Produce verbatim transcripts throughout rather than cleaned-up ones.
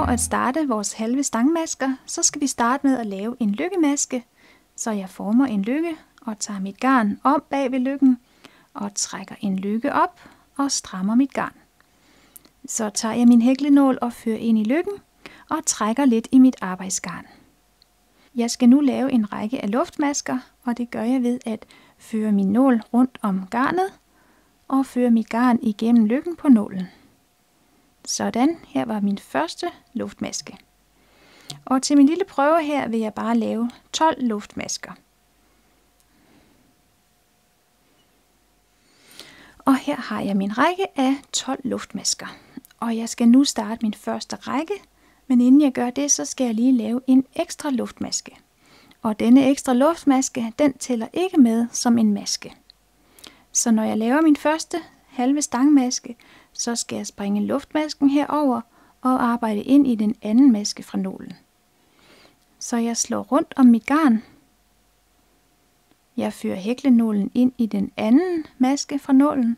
at starte vores halve stangmasker, så skal vi starte med at lave en lykkemaske. Så jeg former en lykke og tager mit garn om bag ved lykken og trækker en lykke op og strammer mit garn. Så tager jeg min hæklenål og fører ind i lykken og trækker lidt i mit arbejdsgarn. Jeg skal nu lave en række af luftmasker, og det gør jeg ved at føre min nål rundt om garnet og føre mit garn igennem lykken på nålen. Sådan, her var min første luftmaske. Og til min lille prøve her vil jeg bare lave tolv luftmasker. Og her har jeg min række af tolv luftmasker. Og jeg skal nu starte min første række, men inden jeg gør det, så skal jeg lige lave en ekstra luftmaske. Og denne ekstra luftmaske, den tæller ikke med som en maske. Så når jeg laver min første halve stangmaske, så skal jeg springe luftmasken herover og arbejde ind i den anden maske fra nålen. Så jeg slår rundt om mit garn. Jeg fører hæklenålen ind i den anden maske fra nålen.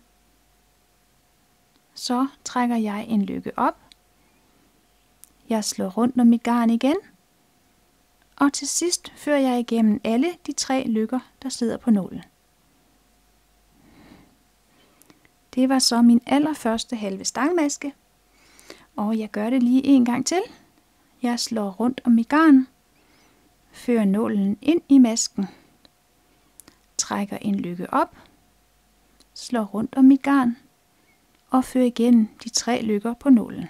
Så trækker jeg en lykke op. Jeg slår rundt om mit garn igen. Og til sidst fører jeg igennem alle de tre lykker, der sidder på nålen. Det var så min allerførste halve stangmaske. Og jeg gør det lige en gang til. Jeg slår rundt om mit garn. Fører nålen ind i masken. Trækker en lykke op. Slår rundt om mit garn. Og fører igennem de tre lykker på nålen.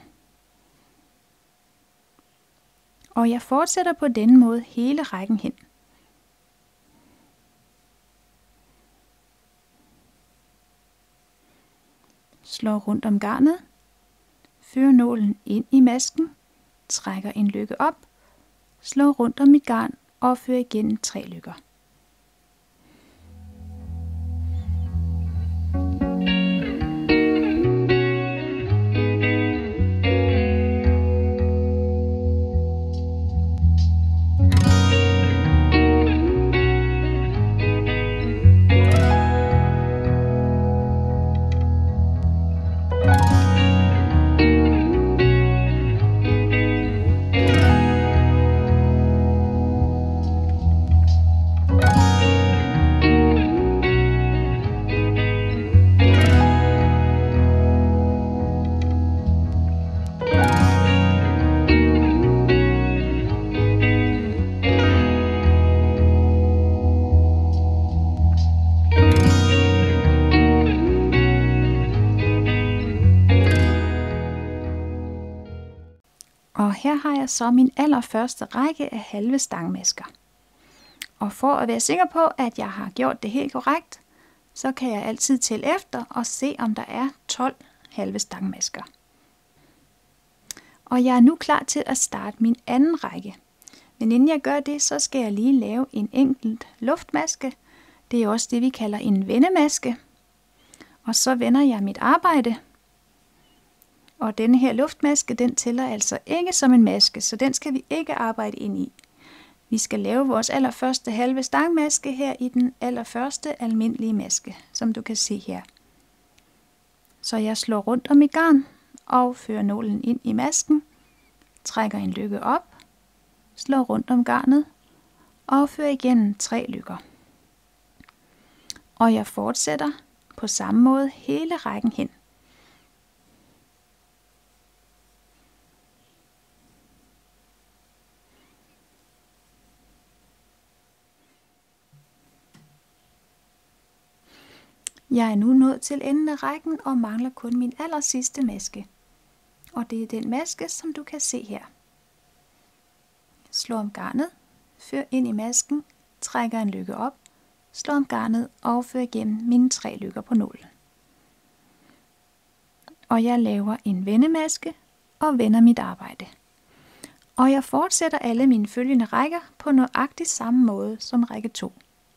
Og jeg fortsætter på denne måde hele rækken hen. Slår rundt om garnet, fører nålen ind i masken, trækker en lykke op, slår rundt om mit garn og fører igen tre lykker. Og her har jeg så min allerførste række af halve stangmasker. Og for at være sikker på, at jeg har gjort det helt korrekt, så kan jeg altid tælle efter og se, om der er tolv halve stangmasker. Og jeg er nu klar til at starte min anden række. Men inden jeg gør det, så skal jeg lige lave en enkelt luftmaske. Det er også det, vi kalder en vendemaske. Og så vender jeg mit arbejde. Og denne her luftmaske, den tæller altså ikke som en maske, så den skal vi ikke arbejde ind i. Vi skal lave vores allerførste halve stangmaske her i den allerførste almindelige maske, som du kan se her. Så jeg slår rundt om mit garn og fører nålen ind i masken, trækker en lykke op, slår rundt om garnet og fører igen tre lykker. Og jeg fortsætter på samme måde hele rækken hen. Jeg er nu nået til enden af rækken og mangler kun min aller sidste maske. Og det er den maske, som du kan se her. Slå om garnet, før ind i masken, trækker en lykke op, slå om garnet og før igennem mine tre lykker på nålen. Og jeg laver en vendemaske og vender mit arbejde. Og jeg fortsætter alle mine følgende rækker på nøjagtig samme måde som række to.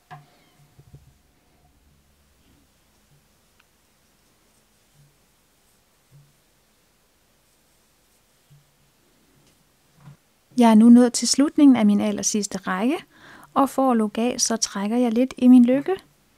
Jeg er nu nået til slutningen af min aller sidste række, og for at lukke af, så trækker jeg lidt i min lykke.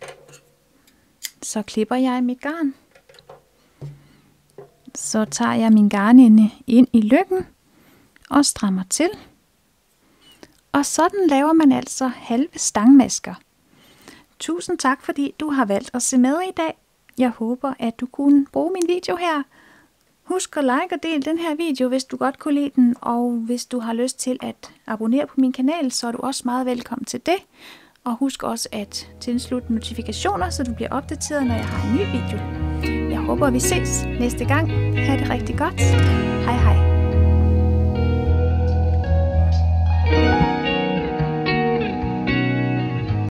Så klipper jeg mit garn. Så tager jeg min garnende ind i lykken, og strammer til. Og sådan laver man altså halve stangmasker. Tusind tak, fordi du har valgt at se med i dag. Jeg håber, at du kunne bruge min video her. Husk at like og del den her video, hvis du godt kunne lide den. Og hvis du har lyst til at abonnere på min kanal, så er du også meget velkommen til det. Og husk også at tilslutte notifikationer, så du bliver opdateret, når jeg har en ny video. Jeg håber, vi ses næste gang. Ha' det rigtig godt. Hej hej.